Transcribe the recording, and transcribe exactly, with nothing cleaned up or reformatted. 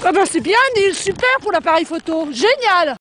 Ah ben c'est bien, Neil, super pour l'appareil photo, génial!